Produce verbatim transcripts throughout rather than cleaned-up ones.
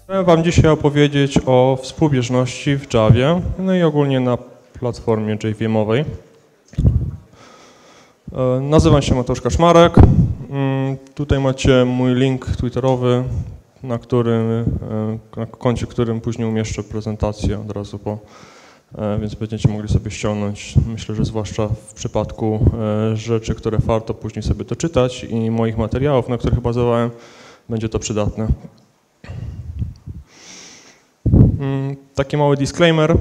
Chciałem Wam dzisiaj opowiedzieć o współbieżności w Javie, no i ogólnie na platformie J V M-owej. Nazywam się Mateusz Kaszmarek. Tutaj macie mój link twitterowy, na którym, na koncie którym później umieszczę prezentację od razu po, więc będziecie mogli sobie ściągnąć. Myślę, że zwłaszcza w przypadku rzeczy, które warto później sobie doczytać i moich materiałów, na których bazowałem, będzie to przydatne. Taki mały disclaimer.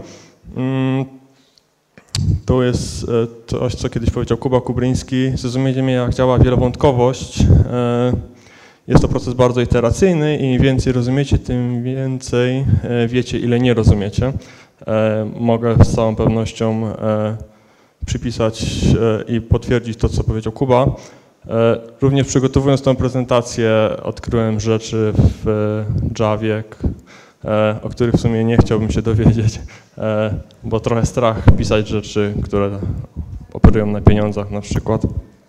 To jest coś, co kiedyś powiedział Kuba Kubryński. Zrozumiecie mnie, jak działa wielowątkowość. Jest to proces bardzo iteracyjny i im więcej rozumiecie, tym więcej wiecie, ile nie rozumiecie. Mogę z całą pewnością przypisać i potwierdzić to, co powiedział Kuba. Również przygotowując tę prezentację, odkryłem rzeczy w Javie, o których w sumie nie chciałbym się dowiedzieć, bo trochę strach pisać rzeczy, które operują na pieniądzach na przykład.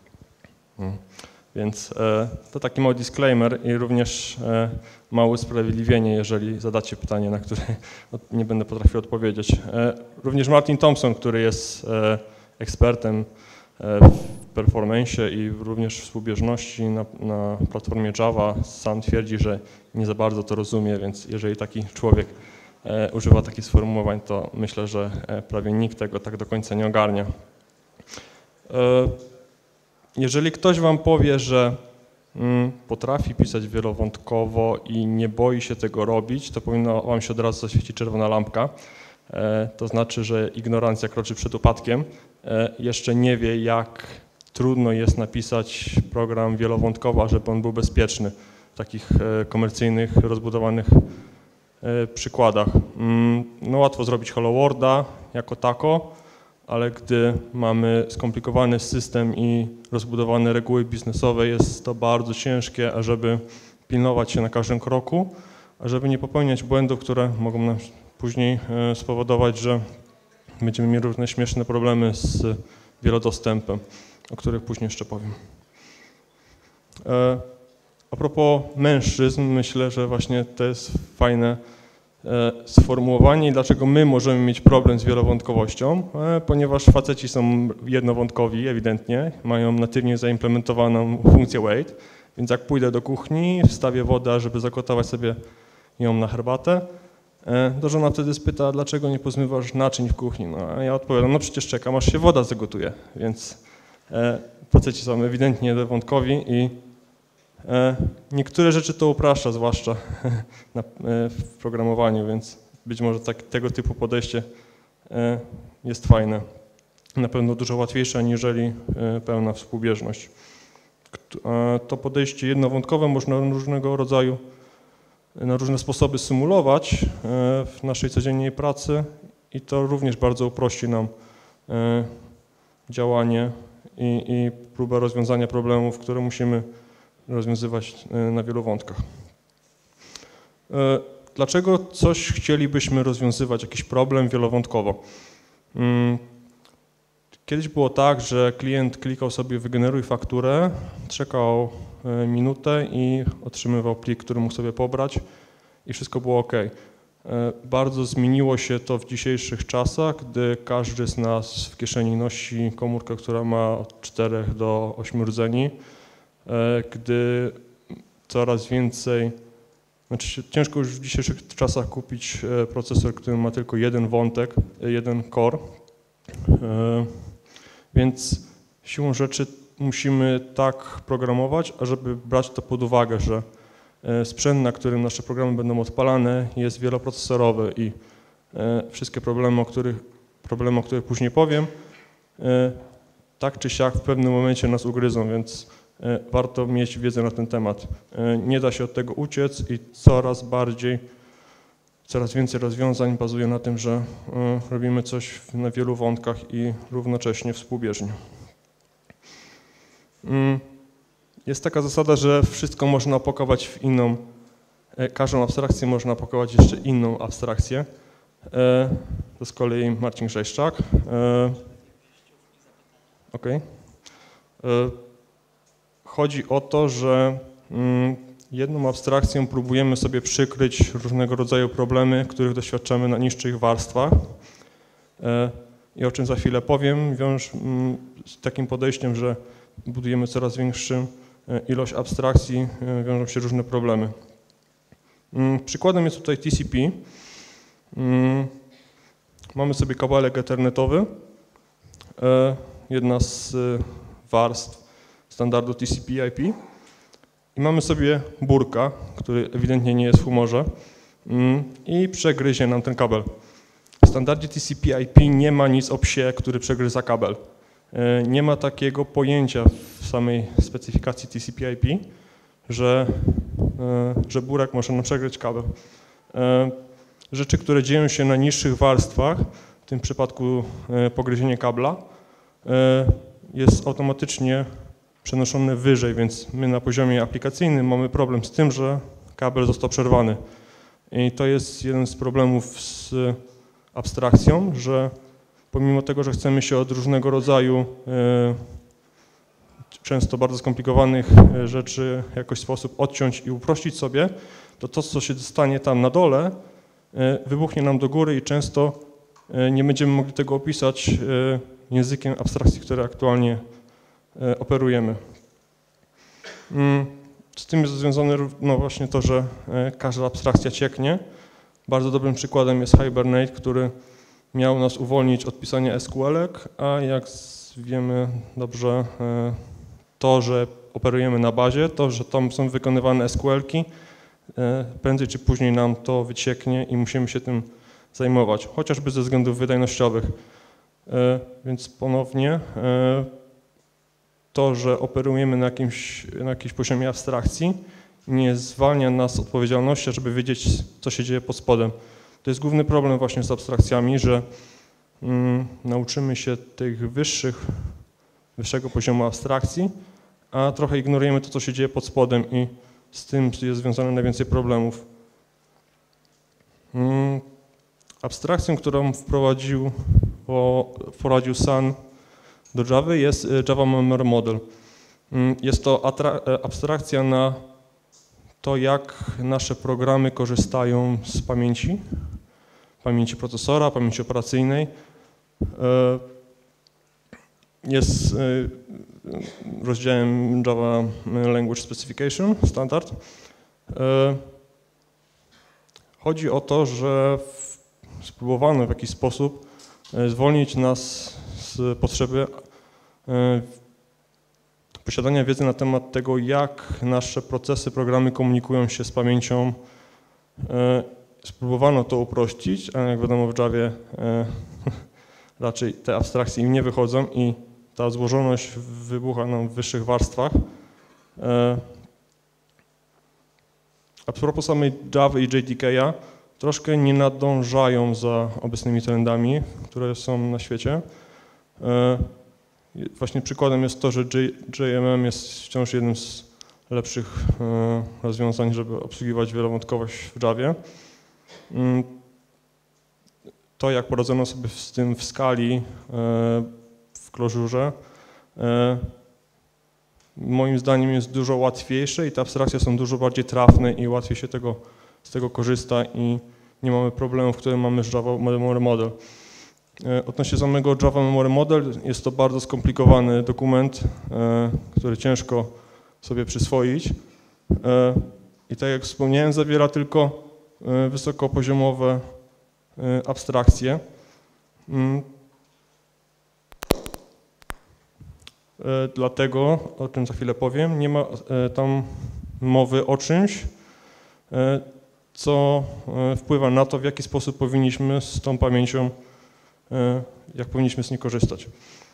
Więc to taki mały disclaimer i również małe usprawiedliwienie, jeżeli zadacie pytanie, na które nie będę potrafił odpowiedzieć. Również Martin Thompson, który jest ekspertem w performance i również w współbieżności na, na platformie Java, sam twierdzi, że nie za bardzo to rozumie, więc jeżeli taki człowiek e, używa takich sformułowań, to myślę, że e, prawie nikt tego tak do końca nie ogarnia. E, jeżeli ktoś wam powie, że mm, potrafi pisać wielowątkowo i nie boi się tego robić, to powinno wam się od razu zaświecić czerwona lampka. E, to znaczy, że ignorancja kroczy przed upadkiem. E, jeszcze nie wie, jak trudno jest napisać program wielowątkowy, żeby on był bezpieczny w takich komercyjnych, rozbudowanych przykładach. No łatwo zrobić Hello Worlda jako tako, ale gdy mamy skomplikowany system i rozbudowane reguły biznesowe, jest to bardzo ciężkie, ażeby pilnować się na każdym kroku, ażeby nie popełniać błędów, które mogą nam później spowodować, że będziemy mieli różne śmieszne problemy z wielodostępem, o których później jeszcze powiem. E, a propos mężczyzn, myślę, że właśnie to jest fajne e, sformułowanie i dlaczego my możemy mieć problem z wielowątkowością, e, ponieważ faceci są jednowątkowi ewidentnie, mają natywnie zaimplementowaną funkcję wait, więc jak pójdę do kuchni, wstawię wodę, żeby zagotować sobie ją na herbatę, e, to żona wtedy spyta, dlaczego nie pozmywasz naczyń w kuchni, no a ja odpowiadam, no przecież czekam, aż się woda zagotuje, więc faceci są ewidentnie jednowątkowi i niektóre rzeczy to upraszcza, zwłaszcza w programowaniu, więc być może tak, tego typu podejście jest fajne. Na pewno dużo łatwiejsze aniżeli pełna współbieżność. To podejście jednowątkowe można różnego rodzaju, na różne sposoby symulować w naszej codziennej pracy i to również bardzo uprości nam działanie I, i próbę rozwiązania problemów, które musimy rozwiązywać na wielu wątkach. Dlaczego coś chcielibyśmy rozwiązywać, jakiś problem wielowątkowo? Kiedyś było tak, że klient klikał sobie wygeneruj fakturę, czekał minutę i otrzymywał plik, który mógł sobie pobrać i wszystko było ok. Bardzo zmieniło się to w dzisiejszych czasach, gdy każdy z nas w kieszeni nosi komórkę, która ma od czterech do ośmiu rdzeni, gdy coraz więcej, znaczy ciężko już w dzisiejszych czasach kupić procesor, który ma tylko jeden wątek, jeden core, więc siłą rzeczy musimy tak programować, ażeby brać to pod uwagę, że sprzęt, na którym nasze programy będą odpalane, jest wieloprocesorowy i wszystkie problemy, o których, problemy, o których później powiem, tak czy siak w pewnym momencie nas ugryzą, więc warto mieć wiedzę na ten temat. Nie da się od tego uciec i coraz bardziej, coraz więcej rozwiązań bazuje na tym, że robimy coś na wielu wątkach i równocześnie współbieżnie. Jest taka zasada, że wszystko można opakować w inną, każdą abstrakcję można opakować jeszcze inną abstrakcję. To z kolei Marcin Grzejszczak. Okay. Chodzi o to, że jedną abstrakcją próbujemy sobie przykryć różnego rodzaju problemy, których doświadczamy na niższych warstwach. I o czym za chwilę powiem, wiąż z takim podejściem, że budujemy coraz większą ilość abstrakcji, wiążą się różne problemy. Przykładem jest tutaj T C P. Mamy sobie kabelek ethernetowy, jedna z warstw standardu T C P I P i mamy sobie burka, który ewidentnie nie jest w humorze i przegryzie nam ten kabel. W standardzie T C P I P nie ma nic o psie, który przegryza kabel. Nie ma takiego pojęcia w samej specyfikacji T C P I P, że, że burek może nam przegryźć kabel. Rzeczy, które dzieją się na niższych warstwach, w tym przypadku pogryzienie kabla, jest automatycznie przenoszone wyżej, więc my na poziomie aplikacyjnym mamy problem z tym, że kabel został przerwany. I to jest jeden z problemów z abstrakcją, że pomimo tego, że chcemy się od różnego rodzaju często bardzo skomplikowanych rzeczy w jakiś sposób odciąć i uprościć sobie, to to, co się stanie tam na dole, wybuchnie nam do góry i często nie będziemy mogli tego opisać językiem abstrakcji, który aktualnie operujemy. Z tym jest związane no właśnie to, że każda abstrakcja cieknie. Bardzo dobrym przykładem jest Hibernate, który miał nas uwolnić od pisania S Q L-ek, a jak wiemy dobrze, to, że operujemy na bazie, to, że tam są wykonywane S Q L-ki, prędzej czy później nam to wycieknie i musimy się tym zajmować, chociażby ze względów wydajnościowych. Więc ponownie to, że operujemy na jakimś, na jakimś poziomie abstrakcji, nie zwalnia nas z odpowiedzialności, żeby wiedzieć, co się dzieje pod spodem. To jest główny problem właśnie z abstrakcjami, że mm, nauczymy się tych wyższych, wyższego poziomu abstrakcji, a trochę ignorujemy to, co się dzieje pod spodem i z tym jest związane najwięcej problemów. Mm, abstrakcją, którą wprowadził, o, wprowadził Sun do Java jest Java Memory Model. Mm, jest to abstrakcja na to, jak nasze programy korzystają z pamięci, pamięci procesora, pamięci operacyjnej. Jest rozdziałem Java Language Specification, standard. Chodzi o to, że spróbowano w jakiś sposób zwolnić nas z potrzeby posiadania wiedzy na temat tego, jak nasze procesy, programy komunikują się z pamięcią. Spróbowano to uprościć, a jak wiadomo w Javie raczej te abstrakcje im nie wychodzą i ta złożoność wybucha nam w wyższych warstwach. A propos samej Java i J D K a, troszkę nie nadążają za obecnymi trendami, które są na świecie. Właśnie przykładem jest to, że J M M jest wciąż jednym z lepszych rozwiązań, żeby obsługiwać wielowątkowość w Javie. To, jak poradzono sobie z tym w skali, w Clojure'ze, moim zdaniem jest dużo łatwiejsze i te abstrakcje są dużo bardziej trafne i łatwiej się tego, z tego korzysta i nie mamy problemów, które mamy z Java Memory Model. Odnośnie samego Java Memory Model, jest to bardzo skomplikowany dokument, który ciężko sobie przyswoić. I tak jak wspomniałem, zawiera tylko wysokopoziomowe abstrakcje. Dlatego, o czym za chwilę powiem, nie ma tam mowy o czymś, co wpływa na to, w jaki sposób powinniśmy z tą pamięcią, jak powinniśmy z niej korzystać.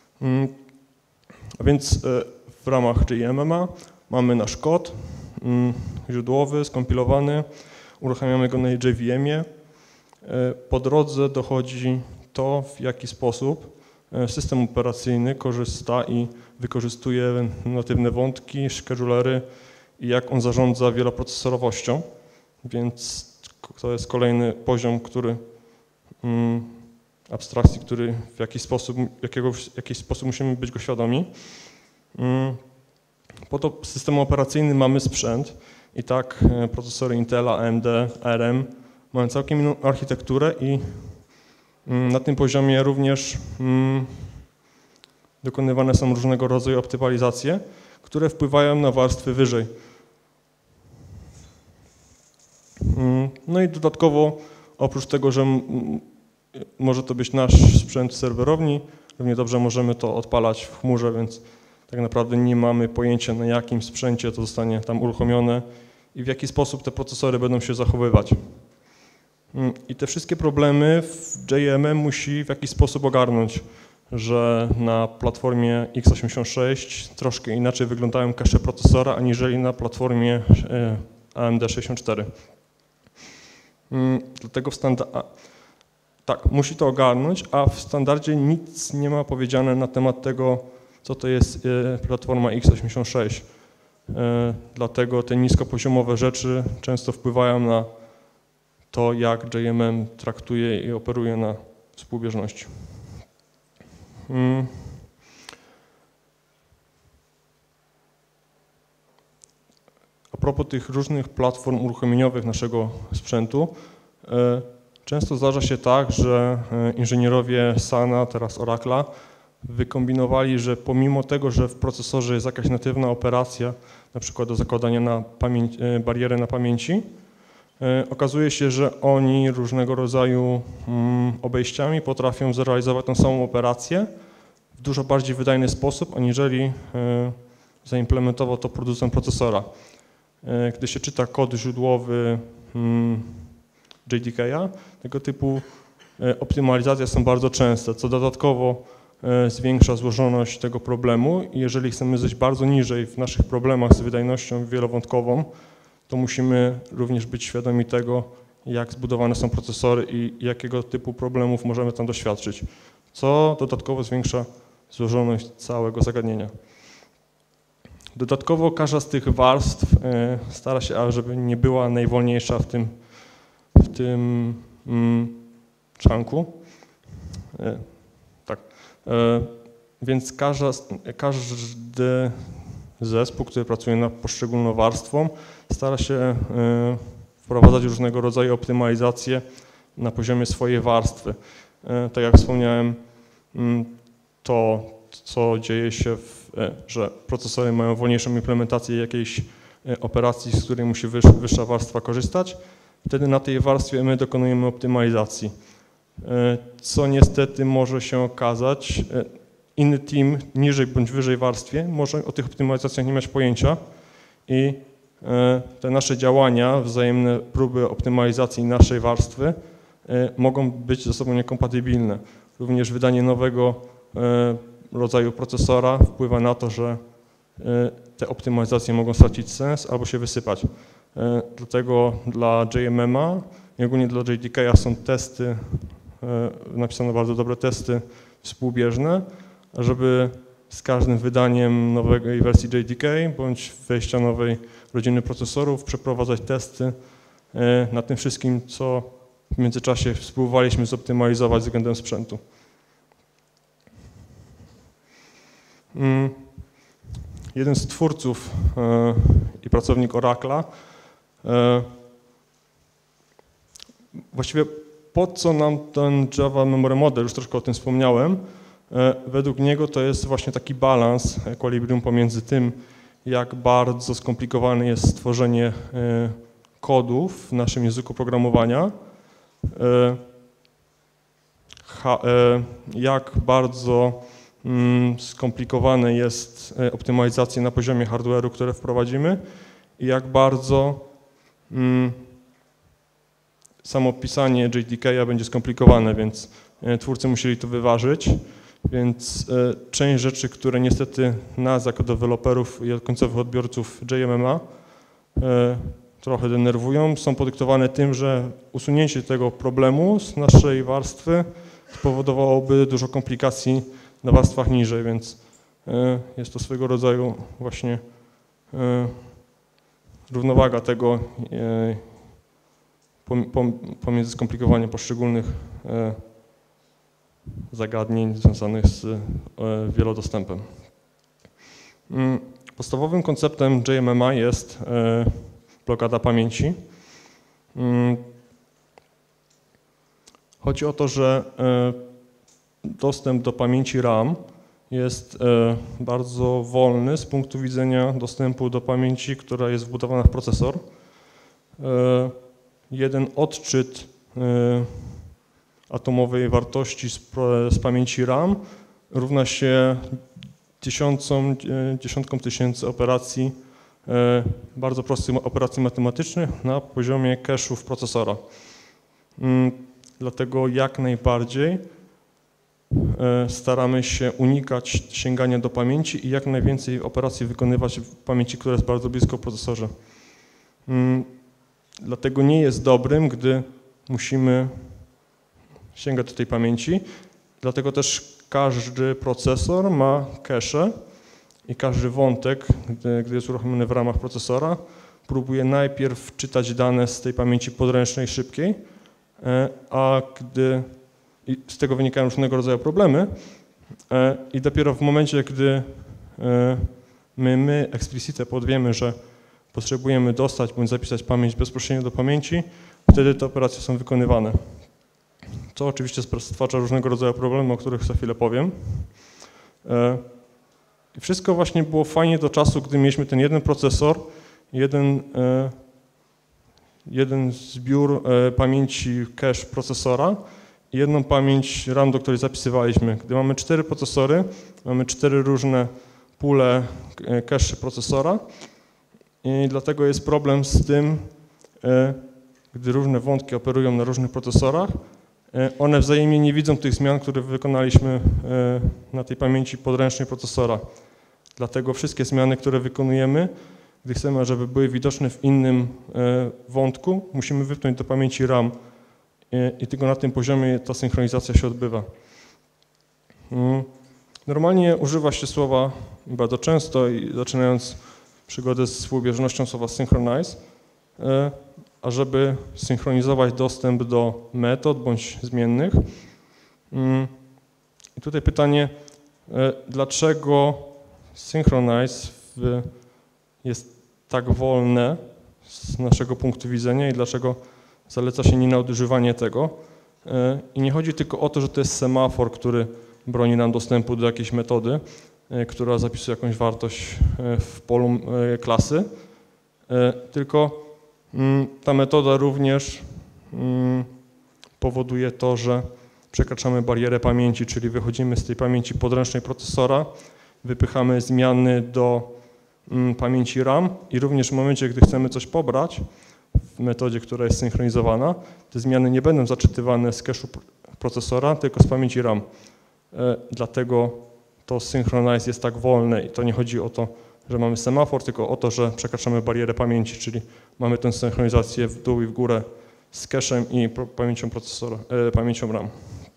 A więc w ramach J M M a mamy nasz kod źródłowy, skompilowany, uruchamiamy go na J V M-ie. Po drodze dochodzi to, w jaki sposób system operacyjny korzysta i wykorzystuje natywne wątki, schedulery i jak on zarządza wieloprocesorowością. Więc to jest kolejny poziom, który abstrakcji, który w jakiś sposób, jakiego, w jakiś sposób musimy być go świadomi. Po to system operacyjny mamy sprzęt I tak procesory Intela, A M D, A R M mają całkiem inną architekturę i na tym poziomie również dokonywane są różnego rodzaju optymalizacje, które wpływają na warstwy wyżej. No i dodatkowo, oprócz tego, że może to być nasz sprzęt serwerowni, równie dobrze możemy to odpalać w chmurze, więc tak naprawdę nie mamy pojęcia, na jakim sprzęcie to zostanie tam uruchomione i w jaki sposób te procesory będą się zachowywać. I te wszystkie problemy w J M M musi w jakiś sposób ogarnąć, że na platformie x osiemdziesiąt sześć troszkę inaczej wyglądają cache procesora, aniżeli na platformie A M D sześćdziesiąt cztery. Dlatego w standardzie, tak, musi to ogarnąć, a w standardzie nic nie ma powiedziane na temat tego, co to jest platforma x osiemdziesiąt sześć. Dlatego te niskopoziomowe rzeczy często wpływają na to, jak J M M traktuje i operuje na współbieżności. A propos tych różnych platform uruchomieniowych naszego sprzętu, często zdarza się tak, że inżynierowie Sana, teraz Oracle'a, wykombinowali, że pomimo tego, że w procesorze jest jakaś natywna operacja, na przykład do zakładania na pamięć, bariery na pamięci, okazuje się, że oni różnego rodzaju obejściami potrafią zrealizować tą samą operację w dużo bardziej wydajny sposób, aniżeli zaimplementował to producent procesora. Gdy się czyta kod źródłowy J D K a, tego typu optymalizacje są bardzo częste, co dodatkowo zwiększa złożoność tego problemu i jeżeli chcemy zejść bardzo niżej w naszych problemach z wydajnością wielowątkową, to musimy również być świadomi tego, jak zbudowane są procesory i jakiego typu problemów możemy tam doświadczyć, co dodatkowo zwiększa złożoność całego zagadnienia. Dodatkowo każda z tych warstw stara się, żeby nie była najwolniejsza w tym, w tym mm, chunku. Tak. Więc każda, każdy zespół, który pracuje nad poszczególną warstwą, stara się wprowadzać różnego rodzaju optymalizacje na poziomie swojej warstwy. Tak jak wspomniałem, to co dzieje się, w, że procesory mają wolniejszą implementację jakiejś operacji, z której musi wyż, wyższa warstwa korzystać, wtedy na tej warstwie my dokonujemy optymalizacji. Co niestety może się okazać, inny team niżej bądź wyżej warstwie może o tych optymalizacjach nie mieć pojęcia i te nasze działania, wzajemne próby optymalizacji naszej warstwy mogą być ze sobą niekompatybilne. Również wydanie nowego rodzaju procesora wpływa na to, że te optymalizacje mogą stracić sens albo się wysypać. Dlatego dla J M M a i ogólnie dla J D K a są testy, napisano bardzo dobre testy współbieżne, żeby z każdym wydaniem nowej wersji J D K bądź wejścia nowej rodziny procesorów przeprowadzać testy nad tym wszystkim, co w międzyczasie spróbowaliśmy zoptymalizować względem sprzętu. Jeden z twórców i pracownik Oracle'a właściwie po co nam ten Java Memory Model, już troszkę o tym wspomniałem, według niego to jest właśnie taki balans, equilibrium pomiędzy tym, jak bardzo skomplikowane jest stworzenie kodów w naszym języku programowania, jak bardzo skomplikowane jest optymalizacja na poziomie hardware'u, które wprowadzimy i jak bardzo samo pisanie J D K a będzie skomplikowane, więc twórcy musieli to wyważyć, więc część rzeczy, które niestety nas jako deweloperów i końcowych odbiorców J M M a trochę denerwują, są podyktowane tym, że usunięcie tego problemu z naszej warstwy spowodowałoby dużo komplikacji na warstwach niżej, więc jest to swego rodzaju właśnie równowaga tego pomiędzy skomplikowaniem poszczególnych zagadnień związanych z wielodostępem. Podstawowym konceptem J M M a jest blokada pamięci. Chodzi o to, że dostęp do pamięci RAM jest bardzo wolny z punktu widzenia dostępu do pamięci, która jest wbudowana w procesor. Jeden odczyt atomowej wartości z, z pamięci RAM równa się tysiącom, dziesiątkom tysięcy operacji, bardzo prostych operacji matematycznych na poziomie cache'ów procesora. Dlatego jak najbardziej staramy się unikać sięgania do pamięci i jak najwięcej operacji wykonywać w pamięci, która jest bardzo blisko w procesorze. Dlatego nie jest dobrym, gdy musimy sięgać do tej pamięci. Dlatego też każdy procesor ma cache i każdy wątek, gdy, gdy jest uruchomiony w ramach procesora, próbuje najpierw czytać dane z tej pamięci podręcznej szybkiej, a gdy i z tego wynikają różnego rodzaju problemy i dopiero w momencie, gdy my, my explicite podwiemy, że potrzebujemy dostać bądź zapisać pamięć bezpośrednio do pamięci, wtedy te operacje są wykonywane. Co oczywiście stwarza różnego rodzaju problemy, o których za chwilę powiem. I wszystko właśnie było fajnie do czasu, gdy mieliśmy ten jeden procesor, jeden, jeden zbiór pamięci cache procesora i jedną pamięć RAM, do której zapisywaliśmy. Gdy mamy cztery procesory, mamy cztery różne pule cache procesora i dlatego jest problem z tym, gdy różne wątki operują na różnych procesorach, one wzajemnie nie widzą tych zmian, które wykonaliśmy na tej pamięci podręcznej procesora. Dlatego wszystkie zmiany, które wykonujemy, gdy chcemy, żeby były widoczne w innym wątku, musimy wypchnąć do pamięci RAM i tylko na tym poziomie ta synchronizacja się odbywa. Normalnie używa się słowa bardzo często i zaczynając przygodę z współbieżnością słowa synchronize, ażeby synchronizować dostęp do metod bądź zmiennych. I tutaj pytanie, dlaczego synchronize jest tak wolne z naszego punktu widzenia i dlaczego zaleca się nienadużywanie tego. I nie chodzi tylko o to, że to jest semafor, który broni nam dostępu do jakiejś metody, która zapisuje jakąś wartość w polu klasy, tylko ta metoda również powoduje to, że przekraczamy barierę pamięci, czyli wychodzimy z tej pamięci podręcznej procesora, wypychamy zmiany do pamięci RAM i również w momencie, gdy chcemy coś pobrać w metodzie, która jest synchronizowana, te zmiany nie będą zaczytywane z cache'u procesora, tylko z pamięci RAM. Dlatego to synchronize jest tak wolne i to nie chodzi o to, że mamy semafor, tylko o to, że przekraczamy barierę pamięci, czyli mamy tę synchronizację w dół i w górę z cache'em i pamięcią procesora, e, pamięcią RAM.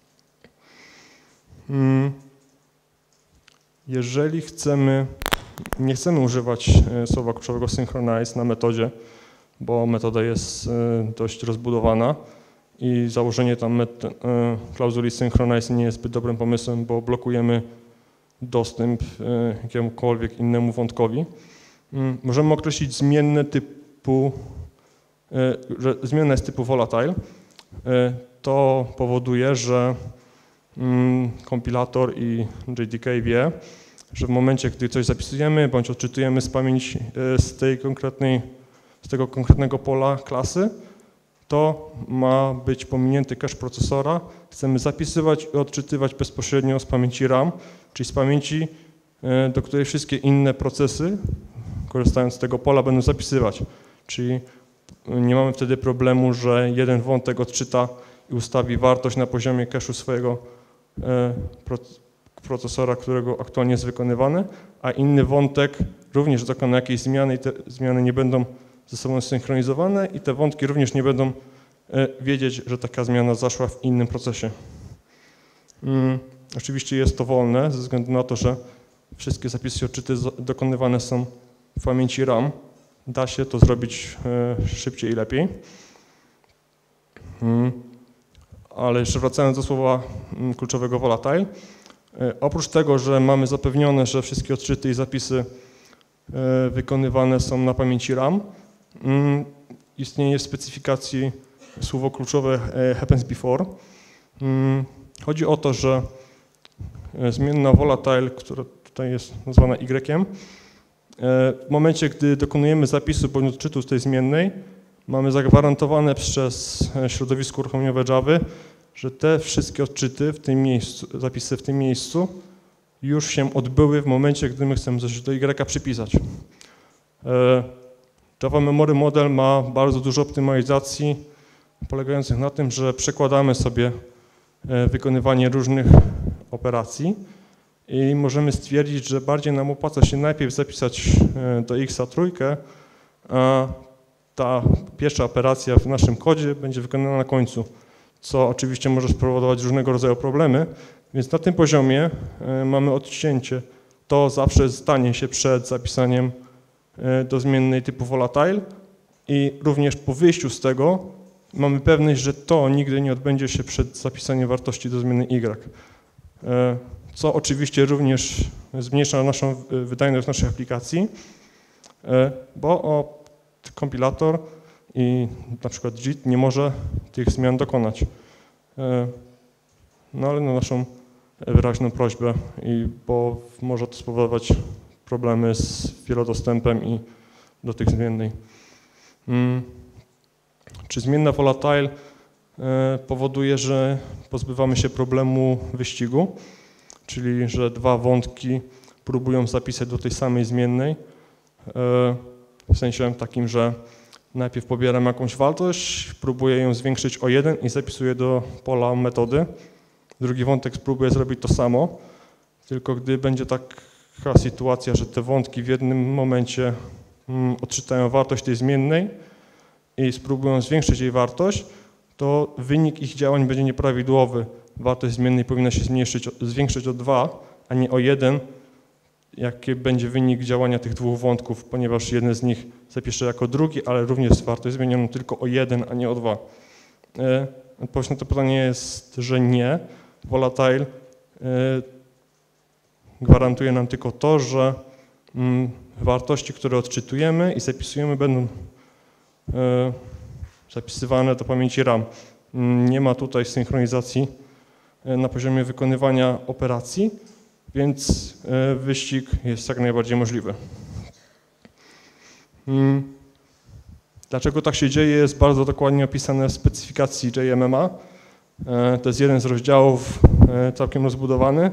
Jeżeli chcemy, nie chcemy używać słowa kluczowego synchronize na metodzie, bo metoda jest dość rozbudowana i założenie tam klauzuli synchronize nie jest zbyt dobrym pomysłem, bo blokujemy dostęp jakiemukolwiek innemu wątkowi. Możemy określić zmienne typu, że zmienna jest typu volatile. To powoduje, że kompilator i J D K wie, że w momencie, gdy coś zapisujemy bądź odczytujemy z pamięci z tej konkretnej, z tego konkretnego pola klasy, to ma być pominięty cache procesora. Chcemy zapisywać i odczytywać bezpośrednio z pamięci RAM, czyli z pamięci, do której wszystkie inne procesy, korzystając z tego pola, będą zapisywać. Czyli nie mamy wtedy problemu, że jeden wątek odczyta i ustawi wartość na poziomie cache'u swojego procesora, którego aktualnie jest wykonywany, a inny wątek również dokona jakiejś zmiany i te zmiany nie będą ze sobą synchronizowane i te wątki również nie będą wiedzieć, że taka zmiana zaszła w innym procesie. Hmm, oczywiście jest to wolne ze względu na to, że wszystkie zapisy i odczyty dokonywane są w pamięci RAM. Da się to zrobić szybciej i lepiej. Hmm. Ale jeszcze wracając do słowa kluczowego volatile, oprócz tego, że mamy zapewnione, że wszystkie odczyty i zapisy wykonywane są na pamięci RAM, istnieje w specyfikacji słowo kluczowe happens before. Chodzi o to, że zmienna volatile, która tutaj jest nazwana Y, w momencie, gdy dokonujemy zapisu bądź odczytu z tej zmiennej, mamy zagwarantowane przez środowisko uruchomieniowe Java, że te wszystkie odczyty w tym miejscu, zapisy w tym miejscu już się odbyły w momencie, gdy my chcemy coś do Y przypisać. Java Memory Model ma bardzo dużo optymalizacji polegających na tym, że przekładamy sobie wykonywanie różnych operacji i możemy stwierdzić, że bardziej nam opłaca się najpierw zapisać do X trójkę, a ta pierwsza operacja w naszym kodzie będzie wykonana na końcu, co oczywiście może spowodować różnego rodzaju problemy, więc na tym poziomie mamy odcięcie. To zawsze stanie się przed zapisaniem do zmiennej typu volatile i również po wyjściu z tego mamy pewność, że to nigdy nie odbędzie się przed zapisaniem wartości do zmiennej Y, co oczywiście również zmniejsza naszą wydajność naszych aplikacji, bo kompilator i na przykład J I T nie może tych zmian dokonać. No ale na naszą wyraźną prośbę, i bo może to spowodować problemy z wielodostępem i do tych zmiennej. Czy zmienna volatile powoduje, że pozbywamy się problemu wyścigu, czyli że dwa wątki próbują zapisać do tej samej zmiennej, w sensie takim, że najpierw pobieram jakąś wartość, próbuję ją zwiększyć o jeden i zapisuję do pola metody. Drugi wątek spróbuje zrobić to samo, tylko gdy będzie taka sytuacja, że te wątki w jednym momencie odczytają wartość tej zmiennej i spróbują zwiększyć jej wartość, to wynik ich działań będzie nieprawidłowy. Wartość zmiennej powinna się zmniejszyć, zwiększyć o dwa, a nie o jeden, jaki będzie wynik działania tych dwóch wątków, ponieważ jeden z nich zapiszę jako drugi, ale również wartość zmienioną tylko o jeden, a nie o dwa. Odpowiedź na to pytanie jest, że nie. Volatile gwarantuje nam tylko to, że wartości, które odczytujemy i zapisujemy, będą zapisywane do pamięci RAM. Nie ma tutaj synchronizacji na poziomie wykonywania operacji, więc wyścig jest jak najbardziej możliwy. Dlaczego tak się dzieje, jest bardzo dokładnie opisane w specyfikacji J M M A. To jest jeden z rozdziałów całkiem rozbudowany.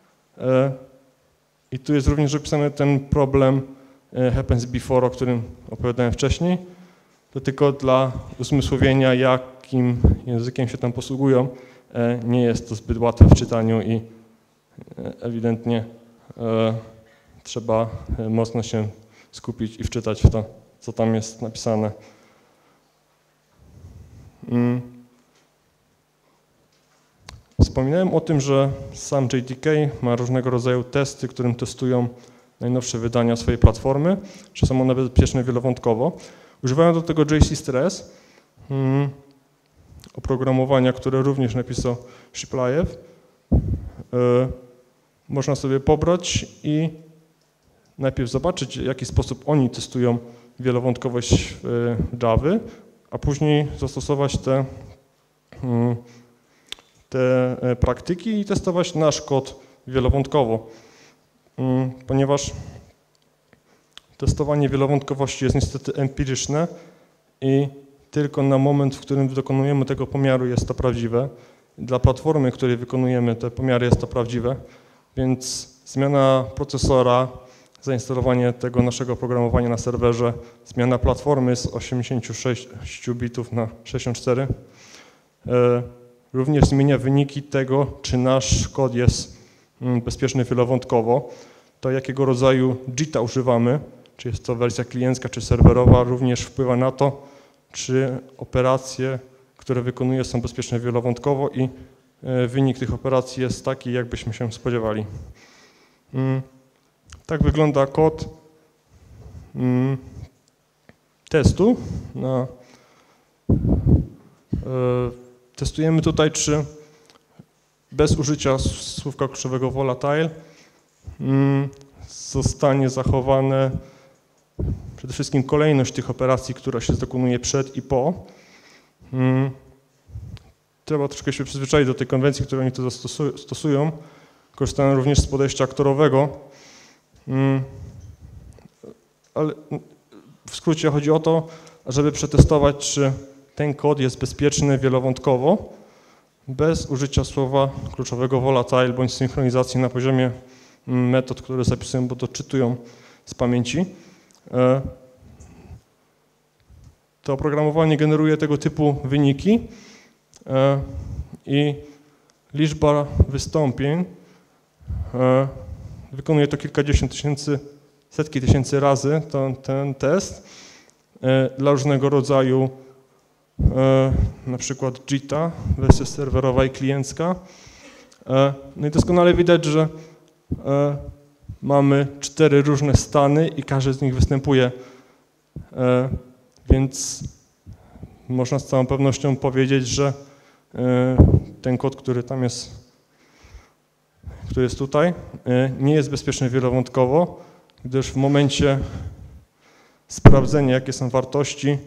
I tu jest również opisany ten problem happens before, o którym opowiadałem wcześniej. To tylko dla uzmysłowienia, jakim językiem się tam posługują. Nie jest to zbyt łatwe w czytaniu i ewidentnie trzeba mocno się skupić i wczytać w to, co tam jest napisane. Wspominałem o tym, że sam J D K ma różnego rodzaju testy, którym testują najnowsze wydania swojej platformy, czy są one bezpieczne wielowątkowo. Używają do tego J C Stress, hmm, oprogramowania, które również napisał Shiplajew. E, można sobie pobrać i najpierw zobaczyć, w jaki sposób oni testują wielowątkowość Java, a później zastosować te, hmm, te praktyki i testować nasz kod wielowątkowo, hmm, ponieważ testowanie wielowątkowości jest niestety empiryczne i tylko na moment, w którym dokonujemy tego pomiaru, jest to prawdziwe. Dla platformy, której wykonujemy te pomiary, jest to prawdziwe, więc zmiana procesora, zainstalowanie tego naszego oprogramowania na serwerze, zmiana platformy z osiemdziesięciu sześciu bitów na sześćdziesiąt cztery e, również zmienia wyniki tego, czy nasz kod jest bezpieczny wielowątkowo. To jakiego rodzaju J I T a używamy, czy jest to wersja kliencka, czy serwerowa, również wpływa na to, czy operacje, które wykonuję, są bezpieczne wielowątkowo i wynik tych operacji jest taki, jakbyśmy się spodziewali. Tak wygląda kod testu. No. Testujemy tutaj, czy bez użycia słówka kluczowego volatile zostanie zachowane przede wszystkim kolejność tych operacji, która się dokonuje przed i po. Trzeba troszkę się przyzwyczaić do tej konwencji, którą oni to stosują. Korzystają również z podejścia aktorowego. Ale w skrócie chodzi o to, żeby przetestować, czy ten kod jest bezpieczny wielowątkowo, bez użycia słowa kluczowego volatile bądź synchronizacji na poziomie metod, które zapisują, bo to czytują z pamięci. To oprogramowanie generuje tego typu wyniki i liczba wystąpień wykonuje to kilkadziesiąt tysięcy, setki tysięcy razy ten, ten test dla różnego rodzaju na przykład J I T A, wersja serwerowa i kliencka. No i doskonale widać, że mamy cztery różne stany i każdy z nich występuje, więc można z całą pewnością powiedzieć, że ten kod, który tam jest, który jest tutaj, nie jest bezpieczny wielowątkowo, gdyż w momencie sprawdzenia, jakie są wartości,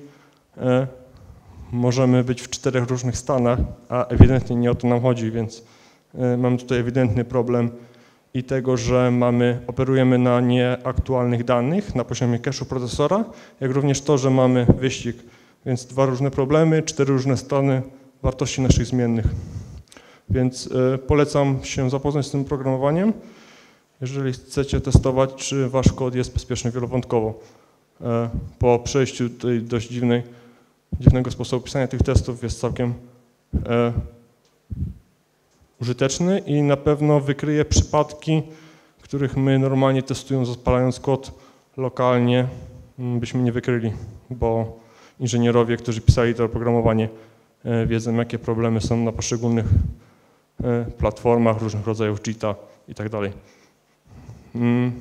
możemy być w czterech różnych stanach, a ewidentnie nie o to nam chodzi, więc mamy tutaj ewidentny problem i tego, że mamy, operujemy na nieaktualnych danych na poziomie cache'u procesora, jak również to, że mamy wyścig, więc dwa różne problemy, cztery różne stany wartości naszych zmiennych. Więc polecam się zapoznać z tym programowaniem, jeżeli chcecie testować, czy wasz kod jest bezpieczny wielowątkowo. Po przejściu tej dość dziwnej, dziwnego sposobu pisania tych testów jest całkiem e, użyteczny i na pewno wykryje przypadki, których my normalnie testując, odpalając kod lokalnie, byśmy nie wykryli, bo inżynierowie, którzy pisali to oprogramowanie, e, wiedzą, jakie problemy są na poszczególnych e, platformach, różnych rodzajów J I T A i tak dalej. Mm.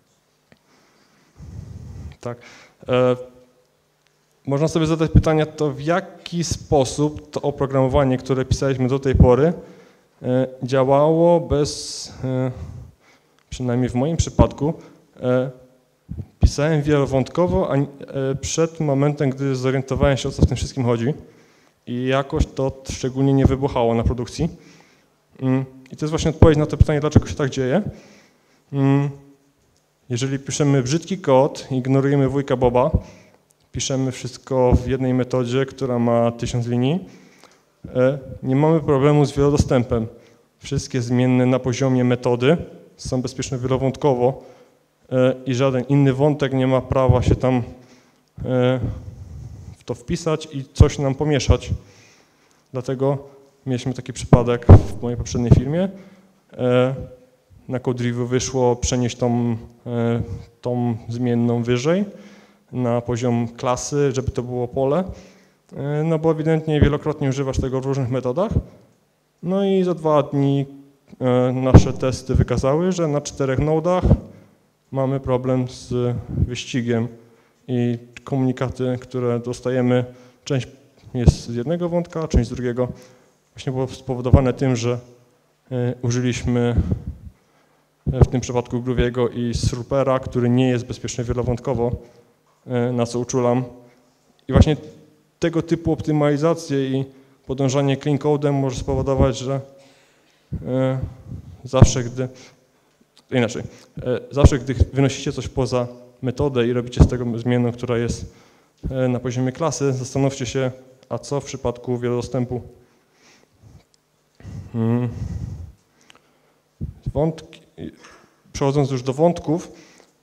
Tak. E, Można sobie zadać pytanie, to w jaki sposób to oprogramowanie, które pisaliśmy do tej pory, działało bez, przynajmniej w moim przypadku, pisałem wielowątkowo przed momentem, gdy zorientowałem się, o co w tym wszystkim chodzi i jakoś to szczególnie nie wybuchało na produkcji. I to jest właśnie odpowiedź na to pytanie, dlaczego się tak dzieje. Jeżeli piszemy brzydki kod, ignorujemy wujka Boba, piszemy wszystko w jednej metodzie, która ma tysiąc linii, nie mamy problemu z wielodostępem. Wszystkie zmienne na poziomie metody są bezpieczne wielowątkowo i żaden inny wątek nie ma prawa się tam w to wpisać i coś nam pomieszać. Dlatego mieliśmy taki przypadek w mojej poprzedniej firmie. Na code review wyszło przenieść tą, tą zmienną wyżej na poziom klasy, żeby to było pole, no bo ewidentnie wielokrotnie używasz tego w różnych metodach. No i za dwa dni nasze testy wykazały, że na czterech nodach mamy problem z wyścigiem i komunikaty, które dostajemy, część jest z jednego wątka, część z drugiego. Właśnie było spowodowane tym, że użyliśmy w tym przypadku Grooviego i Srupera, który nie jest bezpieczny wielowątkowo, na co uczulam. I właśnie tego typu optymalizacje i podążanie clean code'em może spowodować, że zawsze gdy, inaczej, zawsze gdy wynosicie coś poza metodę i robicie z tego zmienną, która jest na poziomie klasy, zastanówcie się, a co w przypadku wielodostępu. Wątki, przechodząc już do wątków,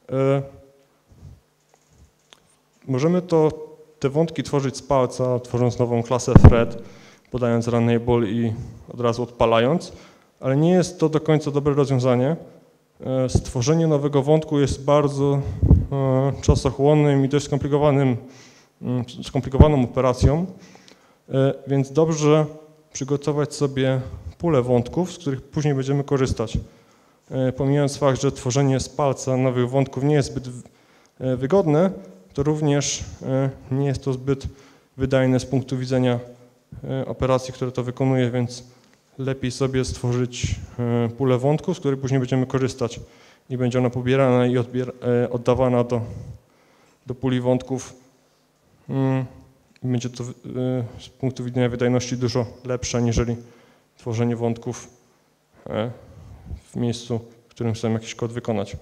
możemy to, te wątki tworzyć z palca, tworząc nową klasę thread, podając runnable i od razu odpalając, ale nie jest to do końca dobre rozwiązanie. Stworzenie nowego wątku jest bardzo czasochłonnym i dość skomplikowanym, skomplikowaną operacją, więc dobrze przygotować sobie pulę wątków, z których później będziemy korzystać. Pomijając fakt, że tworzenie z palca nowych wątków nie jest zbyt wygodne, to również nie jest to zbyt wydajne z punktu widzenia operacji, które to wykonuje, więc lepiej sobie stworzyć pulę wątków, z których później będziemy korzystać i będzie ona pobierana i oddawana do, do puli wątków. Będzie to z punktu widzenia wydajności dużo lepsze, niżeli tworzenie wątków w miejscu, w którym chcemy jakiś kod wykonać.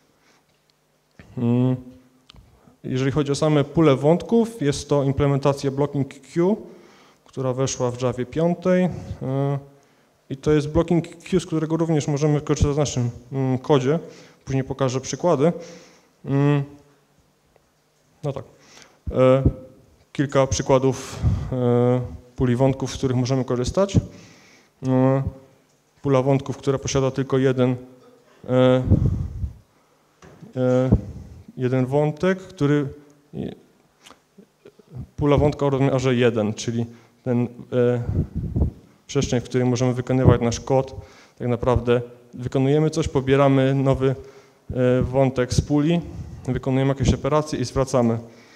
Jeżeli chodzi o same pule wątków, jest to implementacja blocking queue, która weszła w Javie pięć. I to jest blocking queue, z którego również możemy korzystać w naszym kodzie. Później pokażę przykłady. No tak. Kilka przykładów puli wątków, z których możemy korzystać. Pula wątków, która posiada tylko jeden, jeden wątek, który pula wątka o rozmiarze jeden, czyli ten przestrzeń, w której możemy wykonywać nasz kod. Tak naprawdę wykonujemy coś, pobieramy nowy wątek z puli, wykonujemy jakieś operacje i zwracamy.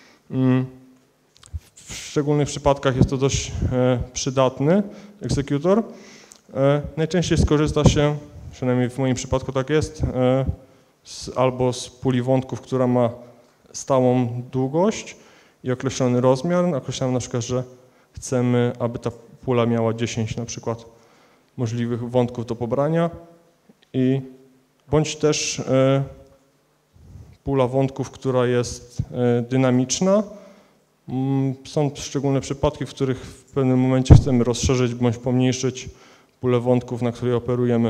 W szczególnych przypadkach jest to dość przydatny egzekutor. Najczęściej skorzysta się, przynajmniej w moim przypadku tak jest, z, albo z puli wątków, która ma stałą długość i określony rozmiar. Określamy na przykład, że chcemy, aby ta pula miała dziesięć na przykład możliwych wątków do pobrania i bądź też e, pula wątków, która jest e, dynamiczna. Mm, są szczególne przypadki, w których w pewnym momencie chcemy rozszerzyć bądź pomniejszyć pulę wątków, na której operujemy.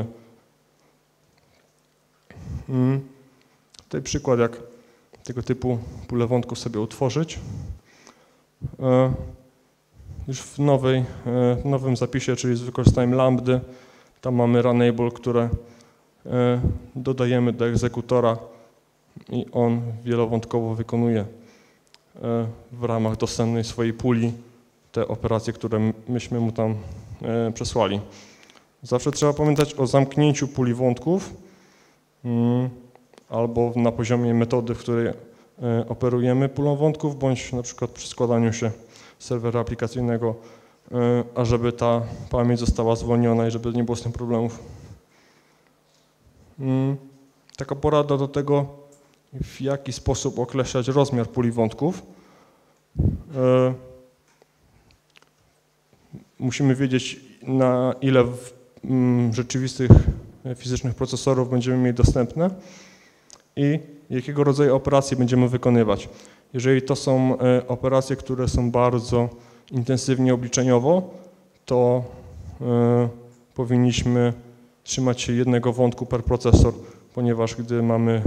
Mm. Tutaj przykład, jak tego typu pulę wątków sobie utworzyć. E, Już w, nowej, w nowym zapisie, czyli z wykorzystaniem lambdy, tam mamy runable, które dodajemy do egzekutora i on wielowątkowo wykonuje w ramach dostępnej swojej puli te operacje, które myśmy mu tam przesłali. Zawsze trzeba pamiętać o zamknięciu puli wątków albo na poziomie metody, w której operujemy pulą wątków, bądź na przykład przy składaniu się serwera aplikacyjnego, ażeby ta pamięć została zwolniona i żeby nie było z tym problemów. Taka porada do tego, w jaki sposób określać rozmiar puli wątków. Musimy wiedzieć, na ile rzeczywistych fizycznych procesorów będziemy mieli dostępne i jakiego rodzaju operacje będziemy wykonywać. Jeżeli to są operacje, które są bardzo intensywnie obliczeniowo, to powinniśmy trzymać się jednego wątku per procesor, ponieważ gdy mamy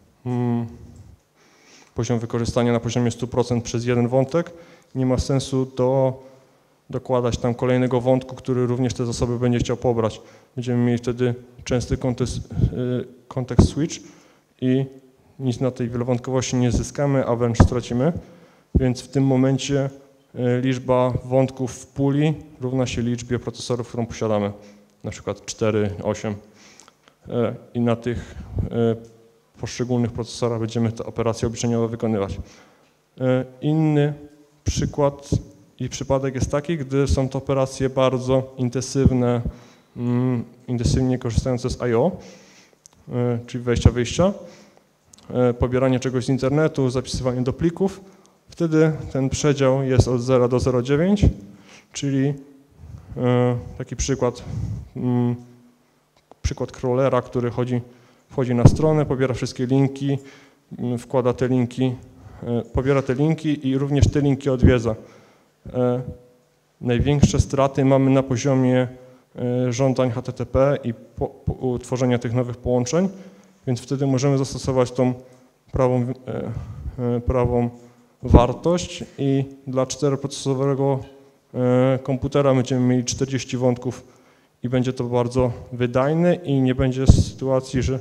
poziom wykorzystania na poziomie stu procent przez jeden wątek, nie ma sensu do, dokładać tam kolejnego wątku, który również te zasoby będzie chciał pobrać. Będziemy mieli wtedy częsty kontekst, kontekst switch i nic na tej wielowątkowości nie zyskamy, a wręcz stracimy, więc w tym momencie liczba wątków w puli równa się liczbie procesorów, którą posiadamy, na przykład cztery, osiem i na tych poszczególnych procesorach będziemy te operacje obliczeniowe wykonywać. Inny przykład i przypadek jest taki, gdy są to operacje bardzo intensywne, intensywnie korzystające z I O, czyli wejścia, wyjścia, pobieranie czegoś z internetu, zapisywanie do plików. Wtedy ten przedział jest od zera do zera przecinek dziewięć, czyli taki przykład, przykład crawlera, który chodzi, wchodzi na stronę, pobiera wszystkie linki, wkłada te linki, pobiera te linki i również te linki odwiedza. Największe straty mamy na poziomie żądań H T T P i po, po utworzenia tych nowych połączeń, więc wtedy możemy zastosować tą prawą, prawą wartość i dla czteroprocesorowego komputera będziemy mieli czterdzieści wątków i będzie to bardzo wydajne i nie będzie sytuacji, że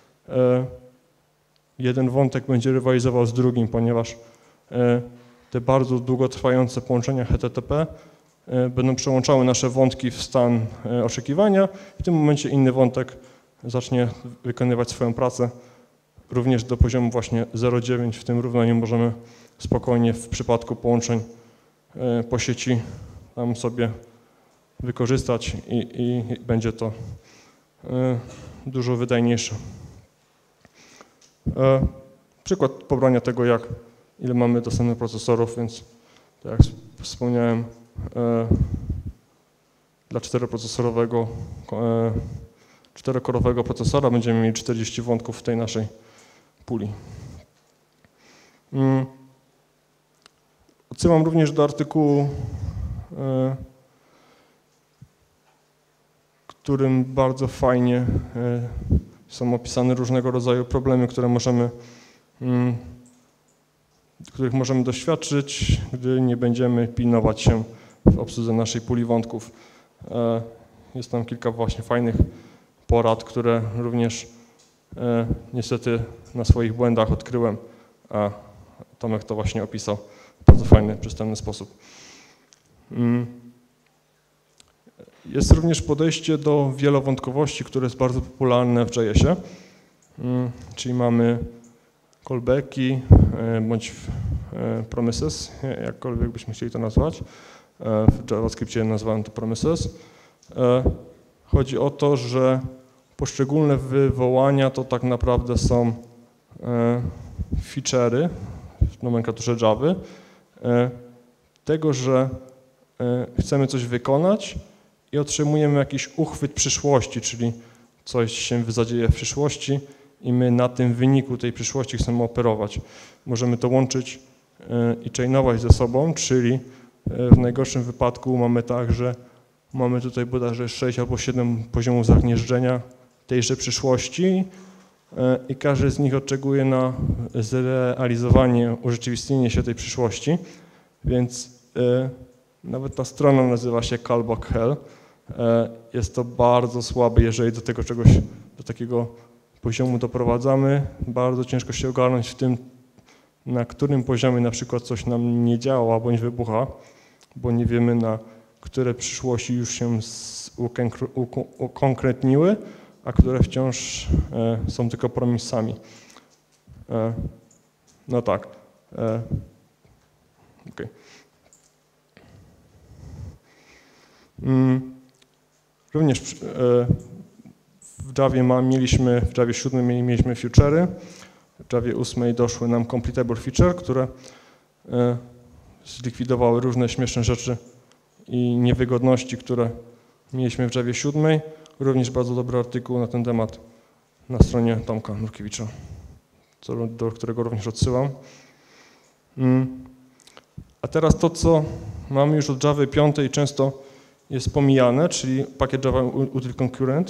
jeden wątek będzie rywalizował z drugim, ponieważ te bardzo długotrwające połączenia H T T P będą przełączały nasze wątki w stan oczekiwania i w tym momencie inny wątek zacznie wykonywać swoją pracę również do poziomu właśnie zero przecinek dziewięć. W tym równaniu możemy spokojnie w przypadku połączeń po sieci tam sobie wykorzystać i, i będzie to dużo wydajniejsze. Przykład pobrania tego, jak ile mamy dostępnych procesorów, więc tak jak wspomniałem, dla czteroprocesorowego, czterokorowego procesora będziemy mieli czterdzieści wątków w tej naszej puli. Odsyłam również do artykułu, w którym bardzo fajnie są opisane różnego rodzaju problemy, które możemy, których możemy doświadczyć, gdy nie będziemy pilnować się w obsłudze naszej puli wątków. Jest tam kilka właśnie fajnych porad, które również niestety na swoich błędach odkryłem, a Tomek to właśnie opisał w bardzo fajny, przystępny sposób. Jest również podejście do wielowątkowości, które jest bardzo popularne w J S ie, czyli mamy callbacki bądź promises, jakkolwiek byśmy chcieli to nazwać. W JavaScriptie nazwałem to promises. Chodzi o to, że poszczególne wywołania to tak naprawdę są feature'y w nomenklaturze Java tego, że chcemy coś wykonać i otrzymujemy jakiś uchwyt przyszłości, czyli coś się zadzieje w przyszłości i my na tym wyniku tej przyszłości chcemy operować. Możemy to łączyć i chainować ze sobą, czyli w najgorszym wypadku mamy tak, że mamy tutaj bodajże sześć albo siedem poziomów zagnieżdżenia tejże przyszłości i każdy z nich oczekuje na zrealizowanie, urzeczywistnienie się tej przyszłości, więc nawet ta strona nazywa się Callback Hell. Jest to bardzo słabe, jeżeli do tego czegoś, do takiego poziomu doprowadzamy. Bardzo ciężko się ogarnąć w tym, na którym poziomie na przykład coś nam nie działa bądź wybucha, bo nie wiemy, na które przyszłości już się ukonkretniły, a które wciąż są tylko promisami. No tak. Okay. Również w Javie ma, mieliśmy, w Javie siódmym mieliśmy feature'y, w Javie ósmej doszły nam completable feature, które zlikwidowały różne śmieszne rzeczy i niewygodności, które mieliśmy w Javie siódmej. Również bardzo dobry artykuł na ten temat na stronie Tomka Nurkiewicza, do którego również odsyłam. A teraz to, co mamy już od Java piątej często jest pomijane, czyli pakiet Java Util Concurrent,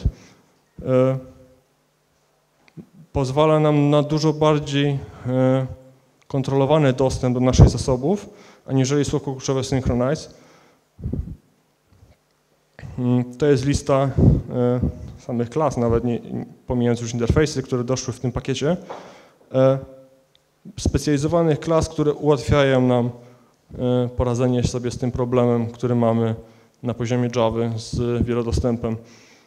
pozwala nam na dużo bardziej kontrolowany dostęp do naszych zasobów, aniżeli słówko kluczowe synchronize. To jest lista samych klas, nawet nie pomijając już interfejsy, które doszły w tym pakiecie, specjalizowanych klas, które ułatwiają nam poradzenie sobie z tym problemem, który mamy na poziomie Java z wielodostępem.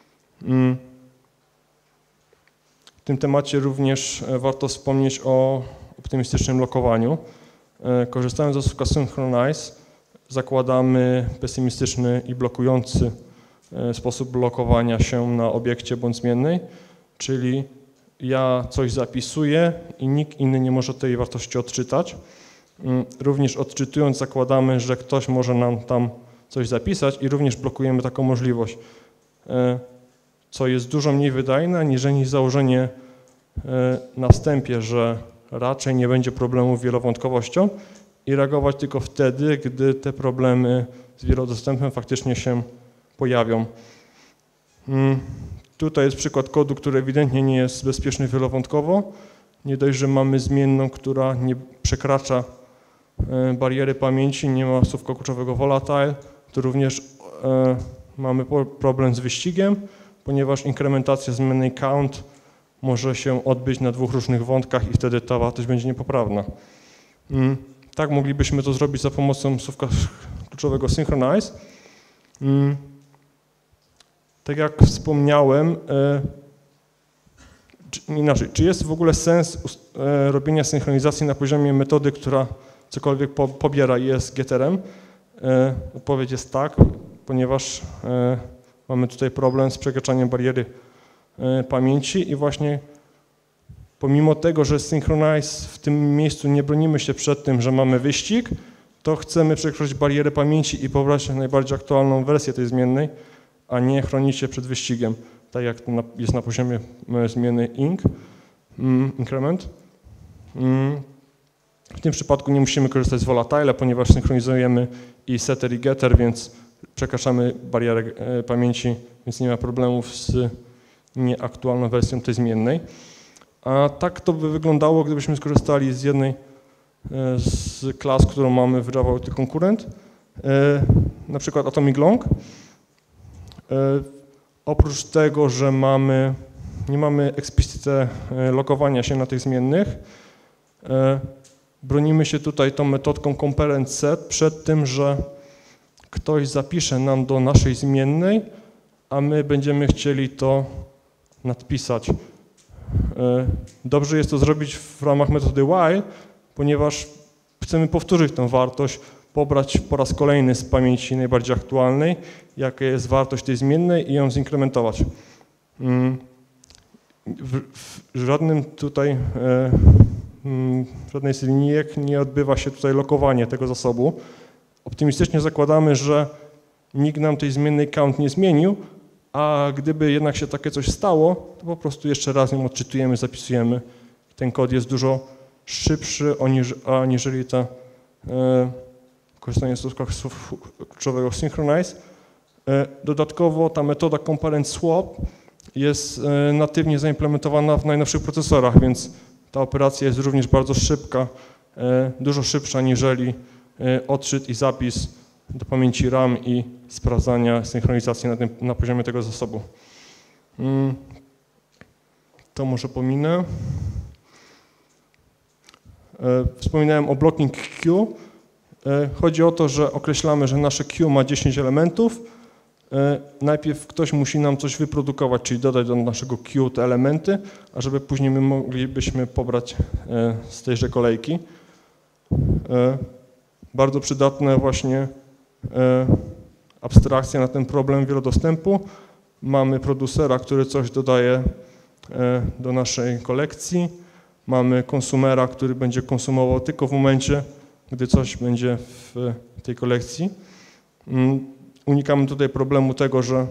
W tym temacie również warto wspomnieć o optymistycznym lokowaniu. Korzystając ze słówka synchronize, zakładamy pesymistyczny i blokujący sposób blokowania się na obiekcie bądź zmiennej, czyli ja coś zapisuję i nikt inny nie może tej wartości odczytać. Również odczytując zakładamy, że ktoś może nam tam coś zapisać i również blokujemy taką możliwość, co jest dużo mniej wydajne niż założenie na wstępie, że raczej nie będzie problemu z wielowątkowością i reagować tylko wtedy, gdy te problemy z wielodostępem faktycznie się pojawią. Tutaj jest przykład kodu, który ewidentnie nie jest bezpieczny wielowątkowo. Nie dość, że mamy zmienną, która nie przekracza bariery pamięci, nie ma słówka kluczowego volatile, to również mamy problem z wyścigiem, ponieważ inkrementacja zmiennej count może się odbyć na dwóch różnych wątkach i wtedy ta wartość będzie niepoprawna. Tak moglibyśmy to zrobić za pomocą słówka kluczowego synchronize. Tak jak wspomniałem, czy, inaczej, czy jest w ogóle sens robienia synchronizacji na poziomie metody, która cokolwiek po, pobiera i jest getterem? Odpowiedź jest tak, ponieważ mamy tutaj problem z przekraczaniem bariery pamięci i właśnie pomimo tego, że Synchronize w tym miejscu nie bronimy się przed tym, że mamy wyścig, to chcemy przekroczyć barierę pamięci i pobrać najbardziej aktualną wersję tej zmiennej, a nie chronić się przed wyścigiem, tak jak to jest na poziomie zmiennej inc, increment. W tym przypadku nie musimy korzystać z volatile, ponieważ synchronizujemy i setter i getter, więc przekraczamy barierę pamięci, więc nie ma problemów z nieaktualną wersją tej zmiennej. A tak to by wyglądało, gdybyśmy skorzystali z jednej z klas, którą mamy w Java Utility Concurrent, na przykład Atomic Long. Oprócz tego, że mamy, nie mamy explicite lokowania się na tych zmiennych, bronimy się tutaj tą metodką comparent set przed tym, że ktoś zapisze nam do naszej zmiennej, a my będziemy chcieli to nadpisać. Dobrze jest to zrobić w ramach metody while, ponieważ chcemy powtórzyć tę wartość, pobrać po raz kolejny z pamięci najbardziej aktualnej, jaka jest wartość tej zmiennej i ją zinkrementować. W, w żadnym tutaj, w żadnej z linijek nie odbywa się tutaj lokowanie tego zasobu. Optymistycznie zakładamy, że nikt nam tej zmiennej count nie zmienił, a gdyby jednak się takie coś stało, to po prostu jeszcze raz ją odczytujemy, zapisujemy. Ten kod jest dużo szybszy aniżeli ta e, korzystanie z słów kluczowego synchronize. E, dodatkowo ta metoda comparent swap jest e, natywnie zaimplementowana w najnowszych procesorach, więc ta operacja jest również bardzo szybka, e, dużo szybsza aniżeli e, odczyt i zapis do pamięci RAM i sprawdzania synchronizacji na, tym, na poziomie tego zasobu. Mm. To może pominę. Wspominałem o blocking queue. Chodzi o to, że określamy, że nasze queue ma dziesięć elementów. Najpierw ktoś musi nam coś wyprodukować, czyli dodać do naszego queue te elementy, a żeby później my moglibyśmy pobrać z tejże kolejki. Bardzo przydatne właśnie abstrakcja na ten problem wielodostępu. Mamy producera, który coś dodaje do naszej kolekcji. Mamy konsumera, który będzie konsumował tylko w momencie, gdy coś będzie w tej kolekcji. Unikamy tutaj problemu tego, że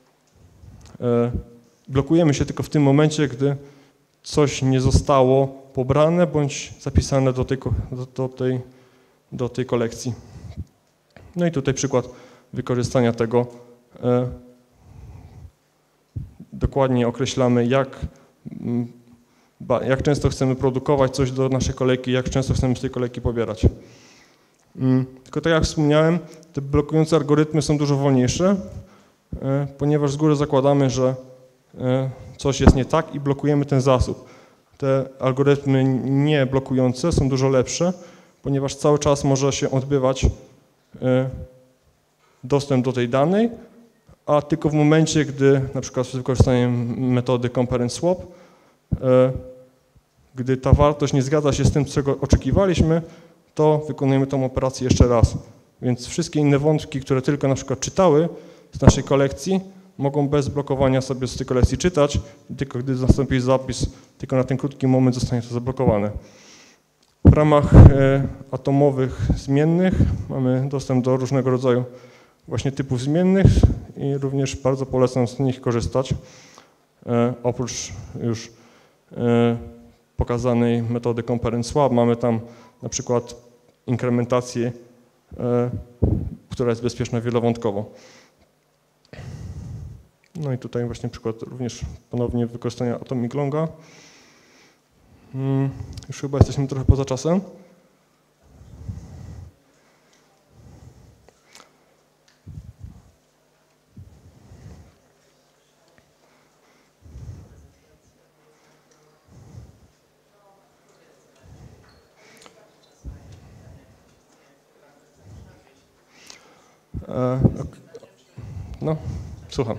blokujemy się tylko w tym momencie, gdy coś nie zostało pobrane bądź zapisane do tej, do tej, do tej kolekcji. No i tutaj przykład wykorzystania tego. Dokładnie określamy, jak jak często chcemy produkować coś do naszej kolejki, jak często chcemy z tej kolejki pobierać. Tylko tak jak wspomniałem, te blokujące algorytmy są dużo wolniejsze, ponieważ z góry zakładamy, że coś jest nie tak i blokujemy ten zasób. Te algorytmy nie blokujące są dużo lepsze, ponieważ cały czas może się odbywać dostęp do tej danej, a tylko w momencie, gdy na przykład z wykorzystaniem metody comparent swap, gdy ta wartość nie zgadza się z tym, czego oczekiwaliśmy, to wykonujemy tą operację jeszcze raz. Więc wszystkie inne wątki, które tylko na przykład czytały z naszej kolekcji, mogą bez blokowania sobie z tej kolekcji czytać, tylko gdy nastąpi zapis, tylko na ten krótki moment zostanie to zablokowane. W ramach atomowych zmiennych mamy dostęp do różnego rodzaju właśnie typów zmiennych i również bardzo polecam z nich korzystać. Oprócz już pokazanej metody comparent swap mamy tam na przykład inkrementację, która jest bezpieczna wielowątkowo. No i tutaj właśnie przykład również ponownie wykorzystania Atomic Longa. Już chyba jesteśmy trochę poza czasem. No, słucham.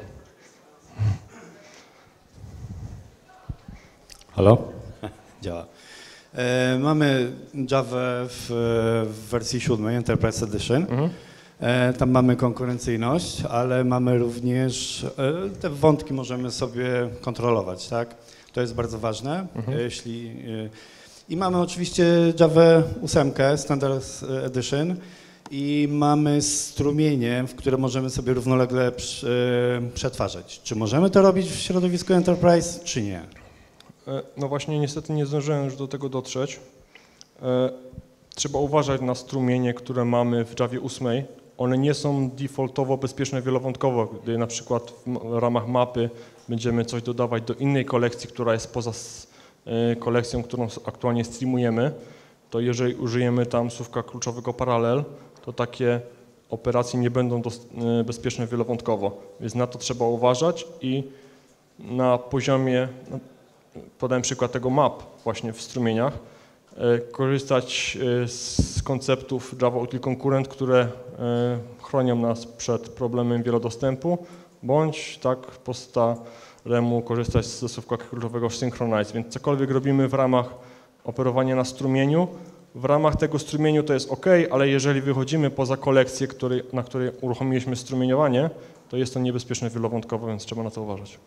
Halo? Działa. E, mamy Java w, w wersji siódmej, Enterprise Edition. Mhm. E, tam mamy konkurencyjność, ale mamy również, e, te wątki możemy sobie kontrolować, tak? To jest bardzo ważne. Mhm. Jeśli, I mamy oczywiście Java osiem, Standard Edition, i mamy strumienie, w które możemy sobie równolegle przetwarzać. Czy możemy to robić w środowisku Enterprise, czy nie? No właśnie, niestety nie zdążyłem już do tego dotrzeć. Trzeba uważać na strumienie, które mamy w Javie osiem. One nie są defaultowo bezpieczne wielowątkowo, gdy na przykład w ramach mapy będziemy coś dodawać do innej kolekcji, która jest poza kolekcją, którą aktualnie streamujemy, to jeżeli użyjemy tam słówka kluczowego paralel, to takie operacje nie będą bezpieczne wielowątkowo, więc na to trzeba uważać i na poziomie, podałem przykład tego map właśnie w strumieniach, korzystać z konceptów Java Util Concurrent, które chronią nas przed problemem wielodostępu, bądź tak po staremu korzystać ze słówka kluczowego synchronize, więc cokolwiek robimy w ramach operowania na strumieniu, w ramach tego strumieniu to jest OK, ale jeżeli wychodzimy poza kolekcję, który, na której uruchomiliśmy strumieniowanie, to jest to niebezpieczne wielowątkowo, więc trzeba na to uważać.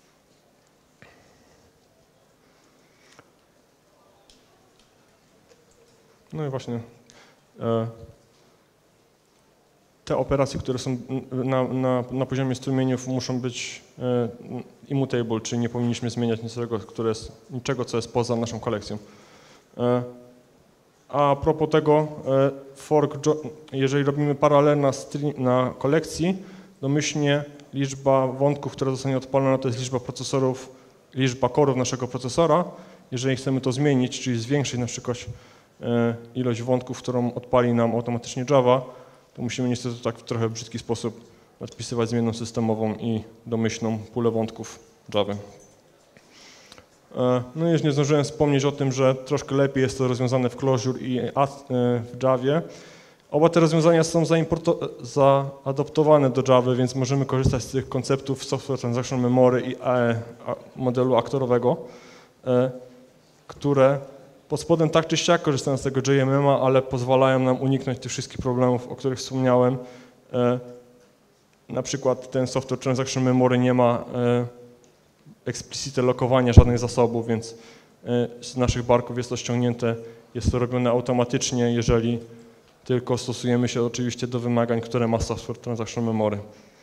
No i właśnie te operacje, które są na, na, na poziomie strumieniów, muszą być immutable, czyli nie powinniśmy zmieniać niczego, które jest, niczego, co jest poza naszą kolekcją. A propos tego, fork, jeżeli robimy paralel na, na kolekcji, domyślnie liczba wątków, która zostanie odpalona, to jest liczba procesorów, liczba korów naszego procesora. Jeżeli chcemy to zmienić, czyli zwiększyć na przykład ilość wątków, którą odpali nam automatycznie Java, to musimy niestety tak w trochę brzydki sposób odpisywać zmienną systemową i domyślną pulę wątków Java. No i już nie zdążyłem wspomnieć o tym, że troszkę lepiej jest to rozwiązane w Clojure i w Javie. Oba te rozwiązania są zaadoptowane do Java, więc możemy korzystać z tych konceptów Software Transaction Memory i modelu aktorowego, które pod spodem tak czy siak korzystają z tego J M M a, ale pozwalają nam uniknąć tych wszystkich problemów, o których wspomniałem. Na przykład ten Software Transaction Memory nie ma explicite lokowania żadnych zasobów, więc z naszych barków jest to ściągnięte, jest to robione automatycznie, jeżeli tylko stosujemy się oczywiście do wymagań, które ma Software Transaction Memory.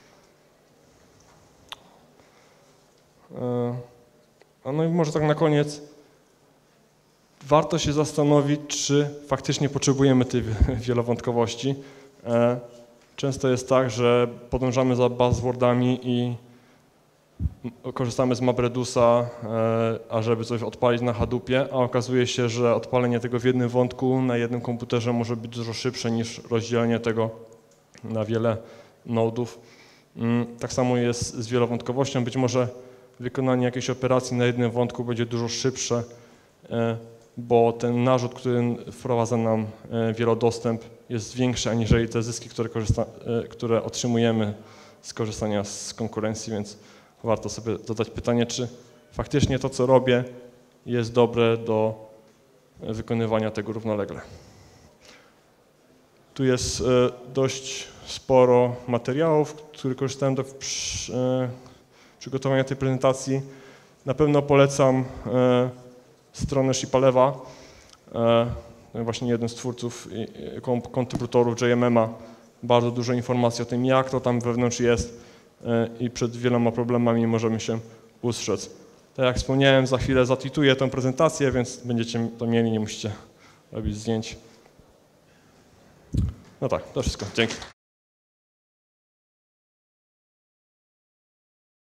No i może tak na koniec, warto się zastanowić, czy faktycznie potrzebujemy tej wielowątkowości. Często jest tak, że podążamy za buzzwordami i korzystamy z MapReduce'a, ażeby coś odpalić na Hadoopie, a okazuje się, że odpalenie tego w jednym wątku na jednym komputerze może być dużo szybsze niż rozdzielenie tego na wiele nodów. Tak samo jest z wielowątkowością. Być może wykonanie jakiejś operacji na jednym wątku będzie dużo szybsze, bo ten narzut, który wprowadza nam wielodostęp, jest większy aniżeli te zyski, które, korzysta, które otrzymujemy z korzystania z konkurencji, więc warto sobie zadać pytanie, czy faktycznie to, co robię, jest dobre do wykonywania tego równolegle. Tu jest dość sporo materiałów, które korzystałem do przygotowania tej prezentacji. Na pewno polecam stronę Shipalewa, właśnie jeden z twórców kontrybutorów J M M a. Bardzo dużo informacji o tym, jak to tam wewnątrz jest i przed wieloma problemami możemy się ustrzec. Tak jak wspomniałem, za chwilę zatwituję tę prezentację, więc będziecie to mieli, nie musicie robić zdjęć. No tak, to wszystko. Dzięki.